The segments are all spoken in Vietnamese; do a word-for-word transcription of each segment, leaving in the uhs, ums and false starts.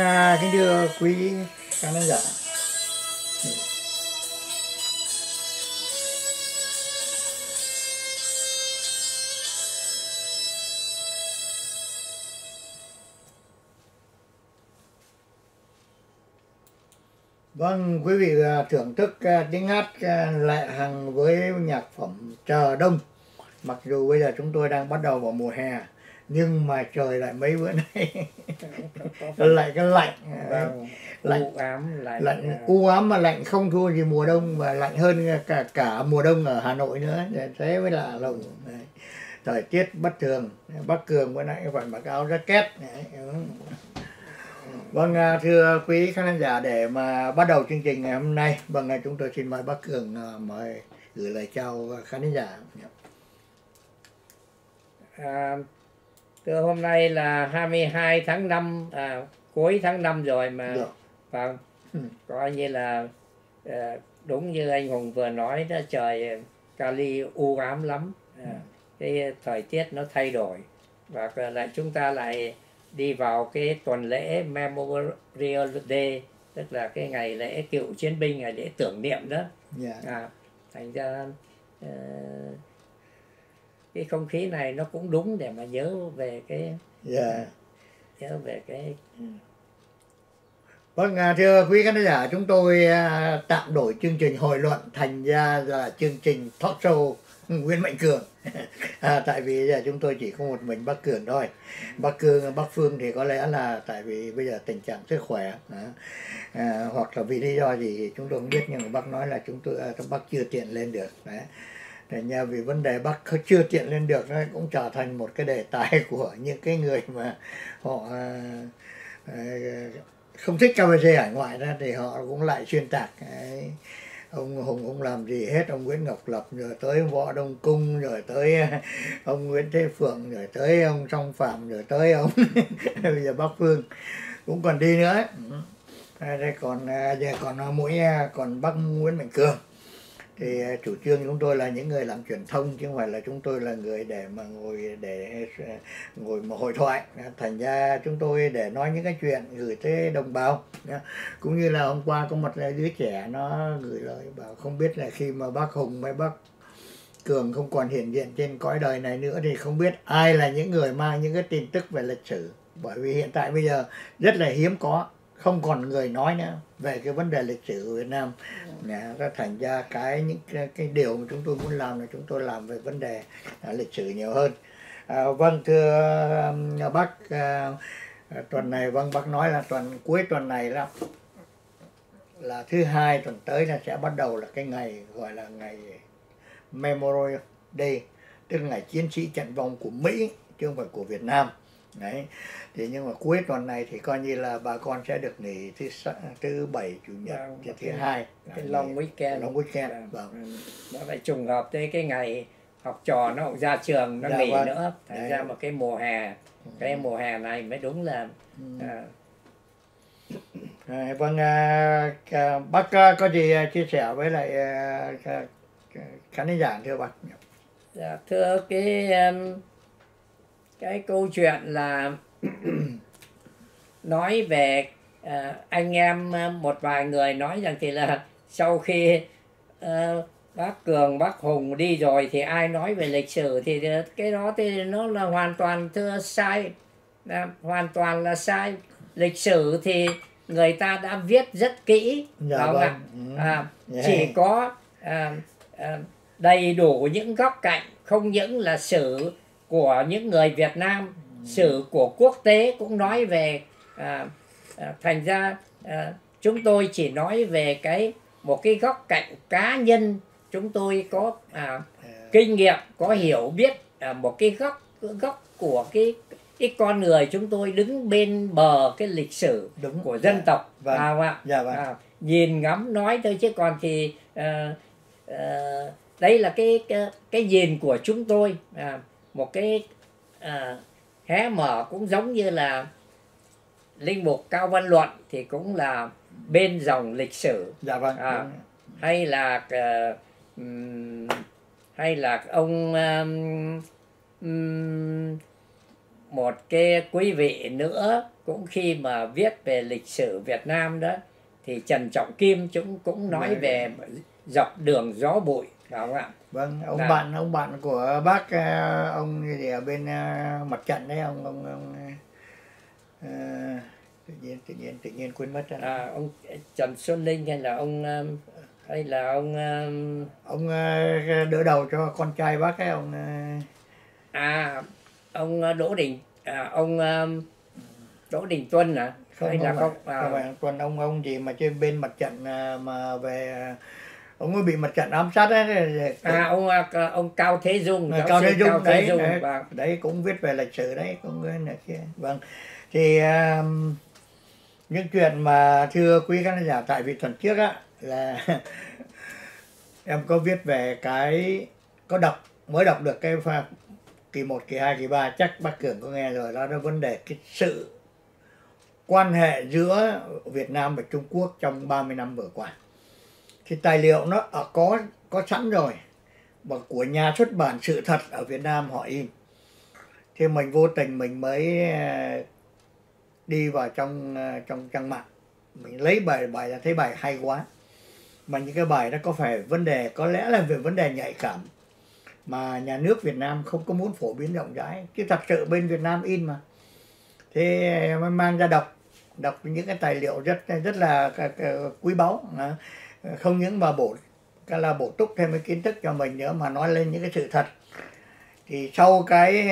À, kính thưa quý khán giả, vâng, quý vị thưởng thức tiếng hát Lệ Hằng với nhạc phẩm Chờ Đông. Mặc dù bây giờ chúng tôi đang bắt đầu vào mùa hè, nhưng mà trời lại mấy bữa nay lại cái lạnh, vâng, lạnh u ám, lạnh, lạnh u ám mà lạnh không thua gì mùa đông, và lạnh hơn cả cả mùa đông ở Hà Nội nữa, thế mới lạ lùng. Thời tiết bất thường, Bắc Cường bữa nay phải mặc áo jacket. Vâng, thưa quý khán giả, để mà bắt đầu chương trình ngày hôm nay, vâng, chúng tôi xin mời Bắc Cường mời gửi lời chào khán giả. À, thưa hôm nay là hai mươi hai tháng năm, à, cuối tháng năm rồi mà. Được. Vâng, ừ. Coi như là à, đúng như anh Hùng vừa nói đó, trời Cali u ám lắm. À, ừ. Cái thời tiết nó thay đổi và lại chúng ta lại đi vào cái tuần lễ Memorial Day, tức là cái ngày lễ cựu chiến binh, ngày lễ tưởng niệm đó. Yeah. À, thành ra uh, cái không khí này nó cũng đúng để mà nhớ về cái yeah. nhớ về cái Vâng, thưa quý khán giả, chúng tôi tạm đổi chương trình hội luận thành ra là chương trình talk show Nguyễn Mạnh Cường. À, tại vì giờ chúng tôi chỉ có một mình Bắc Cường thôi. Bắc Cường, Bắc Phương thì có lẽ là tại vì bây giờ tình trạng sức khỏe, à, hoặc là vì lý do gì chúng tôi không biết, nhưng mà Bắc nói là chúng tôi Bắc chưa tiện lên được. Đấy. Để nhà vì vấn đề Bắc chưa tiện lên được, nó cũng trở thành một cái đề tài của những cái người mà họ à, à, không thích ca bê xê hải ngoại ra, thì họ cũng lại xuyên tạc. Đấy. Ông Hùng không làm gì hết, ông Nguyễn Ngọc Lập, rồi tới Võ Đông Cung, rồi tới ông Nguyễn Thế Phượng, rồi tới ông Song Phạm, rồi tới ông bây giờ Bắc Phương cũng còn đi nữa. Đây còn giờ còn mỗi còn Bắc Nguyễn Mạnh Cường. Thì chủ trương chúng tôi là những người làm truyền thông, chứ không phải là chúng tôi là người để mà ngồi để ngồi mà hội thoại. Thành ra chúng tôi để nói những cái chuyện gửi tới đồng bào. Cũng như là hôm qua có một đứa trẻ nó gửi lời bảo không biết là khi mà bác Hùng hay bác Cường không còn hiện diện trên cõi đời này nữa thì không biết ai là những người mang những cái tin tức về lịch sử. Bởi vì hiện tại bây giờ rất là hiếm có, không còn người nói nữa về cái vấn đề lịch sử của Việt Nam. Nó thành ra cái những cái, cái điều mà chúng tôi muốn làm là chúng tôi làm về vấn đề à, lịch sử nhiều hơn. À, vâng, thưa uh, bác, uh, tuần này vâng bác nói là tuần cuối tuần này là là thứ hai tuần tới là sẽ bắt đầu là cái ngày gọi là ngày Memorial Day, tức là ngày chiến sĩ trận vong của Mỹ chứ không phải của Việt Nam. Đấy. Thì nhưng mà cuối tuần này thì coi như là bà con sẽ được nghỉ thứ thứ bảy chủ nhật, vâng, thứ hai cái long weekend, long weekend. Vâng. Nó lại trùng hợp tới cái ngày học trò nó cũng ra trường, nó dạ, nghỉ vâng. nữa, thành đấy. Ra một cái mùa hè, ừ. Cái mùa hè này mới đúng là ừ. à... À, vâng, à, à, bác à, có gì chia sẻ với lại à, khán giả thưa bác? Dạ, thưa cái um, cái câu chuyện là nói về uh, anh em một vài người nói rằng thì là sau khi uh, bác Cường, bác Hùng đi rồi thì ai nói về lịch sử thì cái đó thì nó là hoàn toàn thưa sai, là hoàn toàn là sai. Lịch sử thì người ta đã viết rất kỹ, dạ, phải không vâng. ạ? À, yeah. Chỉ có à, à, đầy đủ những góc cạnh, không những là sử của những người Việt Nam, sử của quốc tế cũng nói về. À, à, thành ra à, chúng tôi chỉ nói về cái một cái góc cạnh cá nhân, chúng tôi có à, kinh nghiệm, có hiểu biết à, một cái góc góc của cái cái con người chúng tôi đứng bên bờ cái lịch sử đúng của dân dạ, tộc, vâng, à, vâng. Dạ, vâng. À, nhìn ngắm nói thôi, chứ còn thì à, à, đây là cái, cái cái nhìn của chúng tôi, à, một cái à, hé mở cũng giống như là linh mục Cao Văn Luận thì cũng là bên dòng lịch sử. Dạ, vâng. À, hay là uh, um, hay là ông um, um, một cái quý vị nữa cũng khi mà viết về lịch sử Việt Nam đó thì Trần Trọng Kim chúng cũng nói Vâng. về dọc đường gió bụi, phải không ạ? Vâng, ông Dạ. bạn ông bạn của bác, ờ, ông gì ở bên ờ, mặt trận đấy, ông ông ông ờ, tự nhiên tự nhiên tự nhiên quên mất rồi. À, ông Trần Xuân Ninh hay là ông um, hay là ông um, Ông ờ, đỡ đầu cho con trai bác ấy, ông ờ, à ông Đỗ Đình à, ông um, Đỗ Đình Tuân à? không Hay không là phải, không à, không phải còn ông ông gì mà trên bên mặt trận ờ, mà về ờ, ông ấy bị mặt trận ám sát ấy. à ông à, ông Cao Thế Dung, giáo Cao sư Thế Dung Cao Thế đấy, Dung, đấy, vâng. đấy cũng viết về lịch sử đấy, cũng cái này kia. Vâng, thì um, những chuyện mà thưa quý khán giả, tại vì tuần trước á là em có viết về cái, có đọc, mới đọc được cái pha kỳ một, kỳ hai, kỳ ba, chắc bác Cường có nghe rồi, đó là vấn đề cái sự quan hệ giữa Việt Nam và Trung Quốc trong ba mươi năm vừa qua. Thì tài liệu nó ở có có sẵn rồi, và của nhà xuất bản Sự Thật ở Việt Nam họ in. Thì mình vô tình mình mới ờ, đi vào trong ờ, trong trang mạng, mình lấy bài bài là thấy bài hay quá, mà những cái bài đó có phải vấn đề, có lẽ là về vấn đề nhạy cảm mà nhà nước Việt Nam không có muốn phổ biến rộng rãi, chứ thật sự bên Việt Nam in mà. Thế mới mang ra đọc, đọc những cái tài liệu rất rất là quý báu, không những mà bổ cái là bổ túc thêm cái kiến thức cho mình nữa, mà nói lên những cái sự thật. Thì sau cái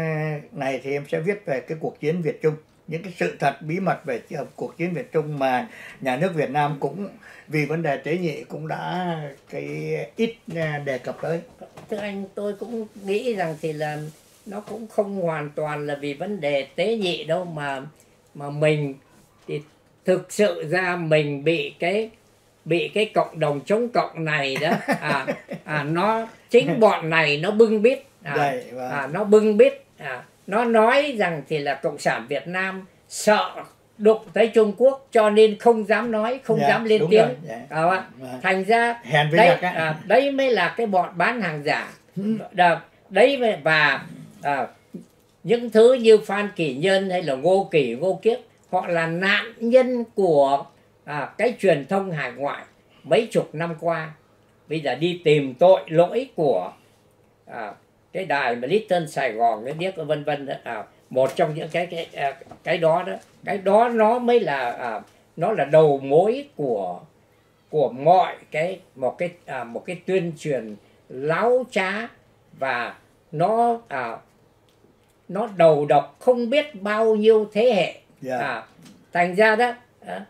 này thì em sẽ viết về cái cuộc chiến Việt Trung, những cái sự thật bí mật về cuộc chiến Việt Trung mà nhà nước Việt Nam cũng vì vấn đề tế nhị cũng đã cái ít đề cập tới. Thưa anh, tôi cũng nghĩ rằng thì là nó cũng không hoàn toàn là vì vấn đề tế nhị đâu, mà mà mình thì thực sự ra mình bị cái bị cái cộng đồng chống cộng này đó à, à nó chính bọn này nó bưng bít à, Đây, vâng. à, nó bưng bít à, nó nói rằng thì là cộng sản Việt Nam sợ đụng tới Trung Quốc cho nên không dám nói, không Dạ, dám lên đúng tiếng. rồi, dạ. À, Vâng. thành ra Hèn với đấy, giặc á. à, đấy mới là cái bọn bán hàng giả. Đà, đấy mới, và à, những thứ như Phan Kỳ Nhân hay là Ngô Kỳ, Ngô Kiếp, họ là nạn nhân của à, cái truyền thông hải ngoại mấy chục năm qua. Bây giờ đi tìm tội lỗi của à, cái đài mà Little Sài Gòn, cái điếc vân vân à, một trong những cái cái cái, cái đó đó, cái đó nó mới là à, nó là đầu mối của của mọi cái một cái à, một cái tuyên truyền láo trá, và nó à, nó đầu độc không biết bao nhiêu thế hệ. Yeah. À, thành ra đó à,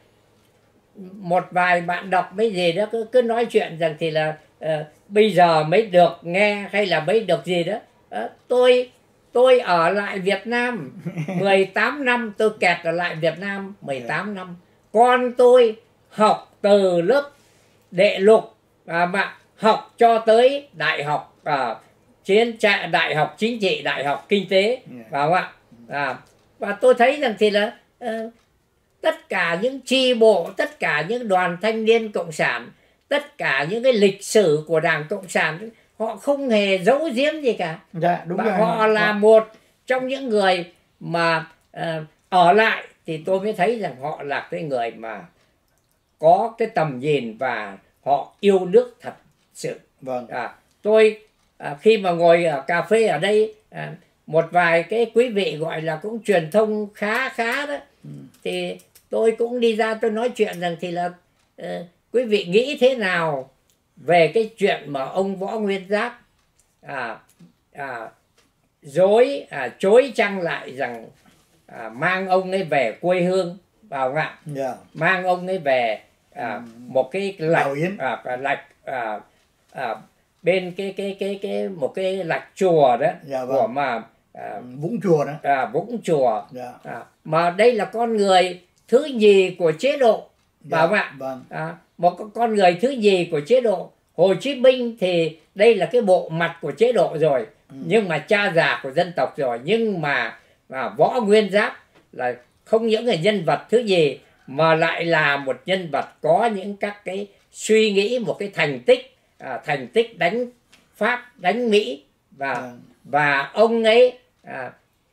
một vài bạn đọc mấy gì đó cứ, cứ nói chuyện rằng thì là à, bây giờ mới được nghe hay là mới được gì đó. À, tôi tôi ở lại Việt Nam mười tám năm, tôi kẹt ở lại Việt Nam mười tám năm. Con tôi học từ lớp đệ lục à, mà học cho tới đại học à, chiến trại, đại học chính trị, đại học kinh tế, phải không ạ? À, và tôi thấy rằng thì là uh, tất cả những chi bộ, tất cả những đoàn thanh niên cộng sản, tất cả những cái lịch sử của Đảng Cộng sản, họ không hề giấu giếm gì cả. Dạ, đúng và rồi. họ là một trong những người mà uh, ở lại, thì tôi mới thấy rằng họ là cái người mà có cái tầm nhìn và họ yêu nước thật sự. Vâng. À, tôi à, khi mà ngồi ở cà phê ở đây, à, một vài cái quý vị gọi là cũng truyền thông khá khá đó, ừ. thì tôi cũng đi ra tôi nói chuyện rằng thì là uh, quý vị nghĩ thế nào về cái chuyện mà ông Võ Nguyên Giáp à, à, dối à, chối chăng lại rằng à, mang ông ấy về quê hương, vào ngạ, yeah. mang ông ấy về à, ừ. một cái lạch à, lạch à, à, bên cái cái cái cái một cái lạch chùa đó, dạ, vâng. của mà à, Vũng Chùa đó, à, Vũng Chùa, dạ. à, mà đây là con người thứ nhì của chế độ, bảo dạ, ạ, vâng. à, một con người thứ nhì của chế độ. Hồ Chí Minh thì đây là cái bộ mặt của chế độ rồi, ừ. nhưng mà cha già của dân tộc rồi, nhưng mà à, Võ Nguyên Giáp là không những là nhân vật thứ nhì mà lại là một nhân vật có những các cái suy nghĩ, một cái thành tích à, thành tích đánh Pháp, đánh Mỹ, và yeah. và ông ấy à,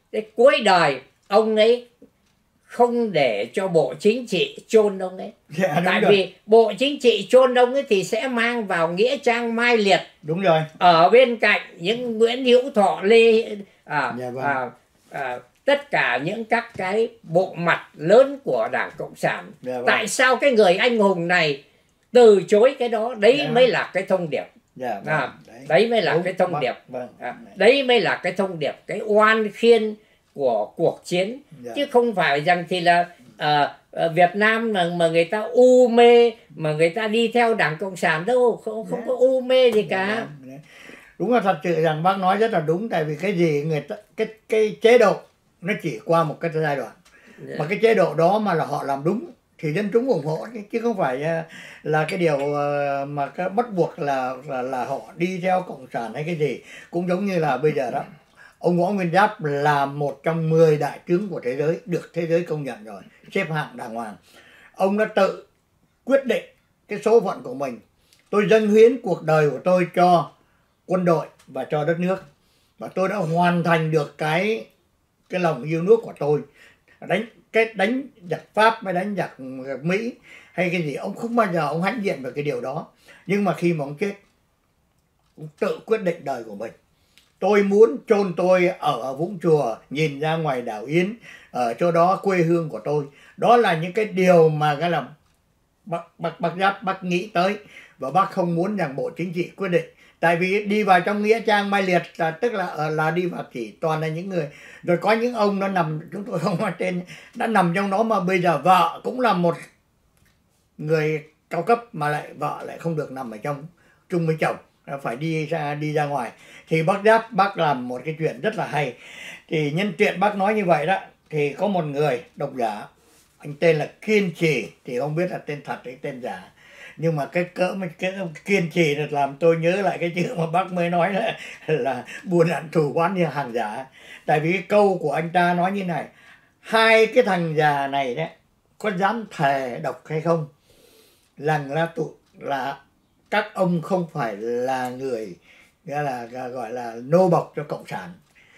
Thế cuối đời ông ấy không để cho Bộ Chính trị chôn ông ấy. Dạ, Tại rồi. vì Bộ Chính trị chôn ông ấy thì sẽ mang vào nghĩa trang mai liệt. Đúng rồi. Ở bên cạnh những Nguyễn Hữu Thọ, Lê à, Dạ, vâng. à, à, tất cả những các cái bộ mặt lớn của Đảng Cộng sản. Dạ, vâng. Tại sao cái người anh hùng này từ chối cái đó? Đấy Dạ. mới là cái thông điệp. Dạ, vâng. À, đấy. đấy mới là Đúng, cái thông vâng, điệp. vâng. À, đấy mới là cái thông điệp, cái oan khiên của cuộc chiến. Dạ. Chứ không phải rằng thì là à, à, Việt Nam mà, mà người ta u mê, mà người ta đi theo Đảng Cộng sản đâu, không, không có u mê gì cả. Dạ, đúng là thật sự rằng bác nói rất là đúng. Tại vì cái gì người ta, cái cái chế độ nó chỉ qua một cái giai đoạn. Dạ. Mà cái chế độ đó mà là họ làm đúng thì dân chúng ủng hộ, chứ không phải là cái điều mà cái bắt buộc là, là là họ đi theo cộng sản hay cái gì. Cũng giống như là bây giờ đó, ông Võ Nguyên Giáp là một trong mười đại tướng của thế giới, được thế giới công nhận rồi, xếp hạng đàng hoàng. Ông đã tự quyết định cái số phận của mình. Tôi dâng hiến cuộc đời của tôi cho quân đội và cho đất nước, và tôi đã hoàn thành được cái cái lòng yêu nước của tôi. Đánh cái đánh giặc Pháp hay đánh giặc Mỹ hay cái gì, ông không bao giờ ông hãnh diện về cái điều đó. Nhưng mà khi mà ông chết, ông tự quyết định đời của mình. Tôi muốn chôn tôi ở, ở Vũng Chùa, nhìn ra ngoài đảo Yến, ở chỗ đó quê hương của tôi. Đó là những cái điều mà cái là bác, bác, bác Giáp bác nghĩ tới, và bác không muốn rằng Bộ Chính trị quyết định. Tại vì đi vào trong nghĩa trang mai liệt là tức là là đi vào chỉ toàn là những người, rồi có những ông nó nằm, chúng tôi không nói tên, đã nằm trong đó mà bây giờ vợ cũng là một người cao cấp mà lại vợ lại không được nằm ở trong chung với chồng, phải đi ra đi ra ngoài. Thì bác Giáp bác làm một cái chuyện rất là hay. Thì nhân tiện bác nói như vậy đó, thì có một người độc giả, anh tên là Kiên Trì, thì không biết là tên thật hay tên giả, nhưng mà cái cỡ cái kiên trì là làm tôi nhớ lại cái chữ mà bác mới nói là, là buồn hận thù oán như hàng giả. Tại vì cái câu của anh ta nói như này: hai cái thằng già này đấy có dám thề độc hay không rằng là tụ là các ông không phải là người gọi là gọi là nô bộc cho cộng sản.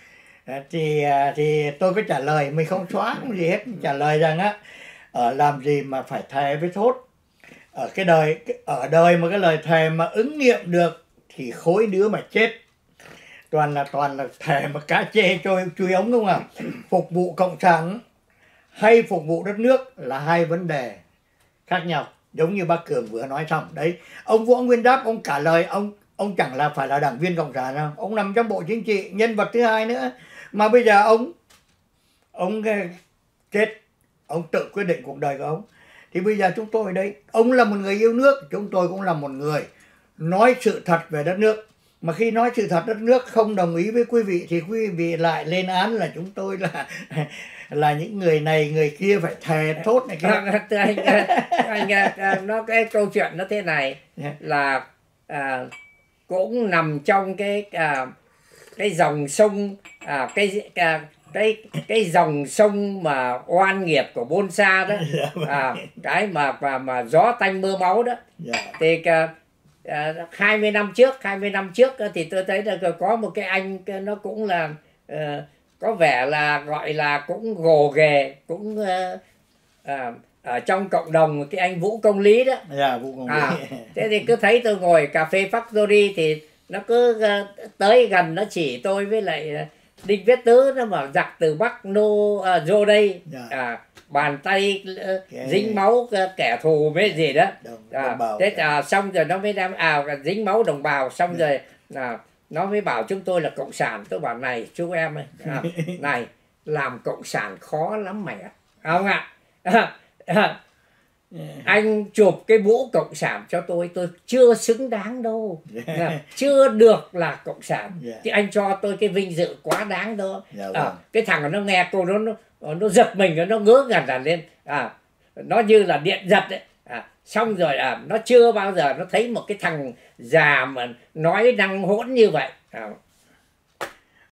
Thì thì tôi có trả lời, mình không xóa không gì hết, trả lời rằng á, ở làm gì mà phải thề với thốt. Ở cái đời ở đời mà cái lời thề mà ứng nghiệm được thì khối đứa mà chết. Toàn là toàn là thề mà cá chê trôi chui ống, không à. Phục vụ cộng sản hay phục vụ đất nước là hai vấn đề khác nhau. Giống như bác Cường vừa nói xong đấy, ông Võ Nguyên Giáp ông cả lời ông ông chẳng là phải là đảng viên cộng sản đâu, ông nằm trong Bộ Chính trị, nhân vật thứ hai nữa, mà bây giờ ông ông chết, ông tự quyết định cuộc đời của ông. Thì bây giờ chúng tôi ở đây, ông là một người yêu nước, chúng tôi cũng là một người nói sự thật về đất nước. Mà khi nói sự thật đất nước không đồng ý với quý vị thì quý vị lại lên án là chúng tôi là là những người này người kia phải thề thốt này kia. anh, anh, anh nó cái câu chuyện nó thế này, là à, cũng nằm trong cái à, cái dòng sông à, cái à, cái cái dòng sông mà oan nghiệp của Bôn Sa đó, à, cái mà mà mà gió tanh mưa máu đó. Thì à, à, hai mươi năm trước hai mươi năm trước thì tôi thấy là có một cái anh, nó cũng là à, có vẻ là gọi là cũng gồ ghề, cũng à, à, ở trong cộng đồng, cái anh Vũ Công Lý đó. Yeah, Vũ Công Lý. À, thế thì cứ thấy tôi ngồi cà phê Factory thì nó cứ uh, tới gần, nó chỉ tôi với lại uh, Đinh Viết Tứ, nó bảo giặc từ Bắc nô uh, vô đây. Yeah. À, bàn tay uh, okay. dính máu uh, kẻ thù với gì đó. Đồng, à, đồng thế à, xong rồi nó mới đem à, dính máu đồng bào, xong yeah. rồi à, nó mới bảo chúng tôi là cộng sản. Tôi bảo này chú em ơi, à, này làm cộng sản khó lắm mày ạ, không ạ? À, à, yeah. Anh chụp cái mũ cộng sản cho tôi, tôi chưa xứng đáng đâu. Yeah. Chưa được là cộng sản. Yeah. Chứ anh cho tôi cái vinh dự quá đáng đó. Yeah, à, cái thằng nó nghe cô nó nó, nó giật mình, nó ngớ ngẩn ra lên. À, nó như là điện giật đấy. À, xong rồi à, nó chưa bao giờ nó thấy một cái thằng già mà nói năng hỗn như vậy. À,